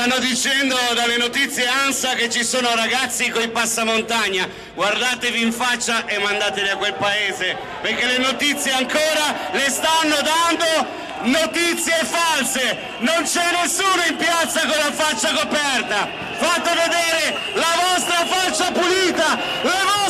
stanno dicendo dalle notizie ANSA che ci sono ragazzi coi passamontagna. Guardatevi in faccia e mandateli a quel paese, perché le notizie ancora le stanno dando notizie false. Non c'è nessuno in piazza con la faccia coperta. Fate vedere la vostra faccia pulita,